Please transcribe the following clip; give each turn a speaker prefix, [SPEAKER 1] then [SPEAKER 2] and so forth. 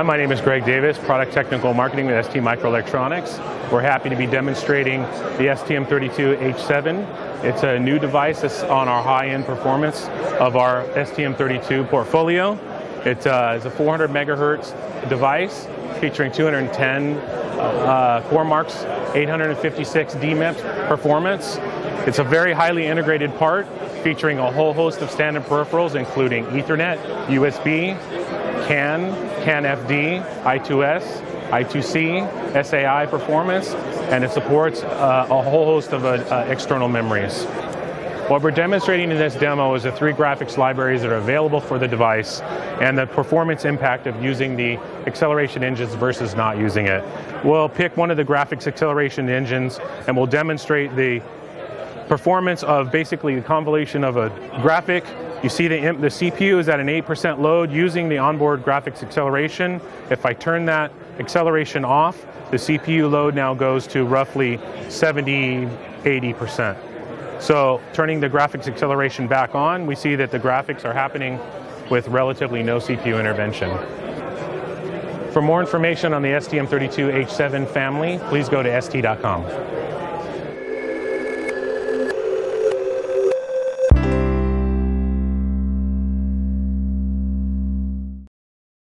[SPEAKER 1] Hi, my name is Greg Davis, Product Technical Marketing with STMicroelectronics. We're happy to be demonstrating the STM32H7. It's a new device that's on our high-end performance of our STM32 portfolio. It is a 400 megahertz device featuring 210 core marks, 856 DMIPS performance. It's a very highly integrated part featuring a whole host of standard peripherals including Ethernet, USB, CAN, CAN-FD, I2S, I2C, SAI performance, and it supports a whole host of external memories. What we're demonstrating in this demo is the 3 graphics libraries that are available for the device and the performance impact of using the acceleration engines versus not using it. We'll pick one of the graphics acceleration engines and we'll demonstrate the performance of basically the convolution of a graphic. You see the CPU is at an 8% load using the onboard graphics acceleration. If I turn that acceleration off, the CPU load now goes to roughly 70–80%. So turning the graphics acceleration back on, we see that the graphics are happening with relatively no CPU intervention. For more information on the STM32H7 family, please go to ST.com.